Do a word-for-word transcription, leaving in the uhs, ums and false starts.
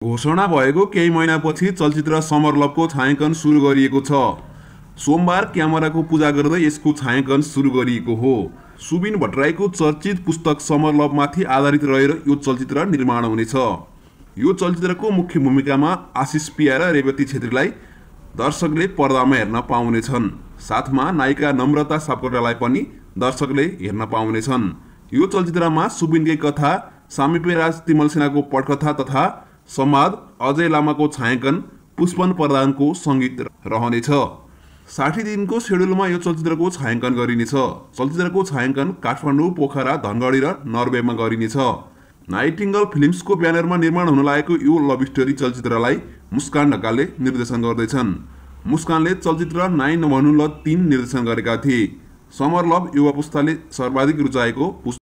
घोषणा भएको केही महिनापछि चलचित्र समर लभको छायाङ्कन सुरु गरिएको छ। सोमबार क्यामेराको पूजा गर्दै यसको छायाङ्कन सुरु गरिएको हो। सुबिन भट्टराईको चर्चित पुस्तक समर लभमाथि आधारित रहेर यो चलचित्र निर्माण हुनेछ। यो चलचित्रको मुख्य भूमिकामा आशिष पिया र रेवती छेत्रीलाई दर्शकले पर्दामा हेर्न पाउनेछन्। साथमा नायिका नम्रता सापकोटालाई पनि दर्शकले हेर्न पाउनेछन्। यो चलचित्रमा सुबिनकै कथा, सामिप्यराज तिमलसेनाको पटकथा तथा संवाद, अजय लामाको छायाङ्कन, पुष्पन प्रधानको सङ्गीत रहनेछ। साठी दिनको सेड्युलमा यो चलचित्रको छायाङ्कन गरिनेछ। चलचित्रको छायाङ्कन काठमाडौँ, पोखरा, धनगढी र नर्वेमा गरिनेछ। नाइटिङ्गल फिल्म्सको ब्यानरमा निर्माण हुन लागेको यो लभ स्टोरी चलचित्रलाई मुस्कान ढकालले निर्देशन गर्दैछन्। मुस्कानले चलचित्र नाइ नभन्नु ल तीन निर्देशन गरेका थिए। समर लभ युवा पुस्ताले सर्वाधिक रुचाएको